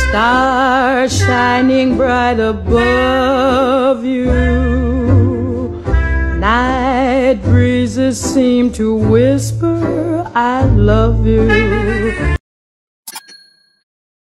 Stars shining bright above you. Night breezes seem to whisper, I love you.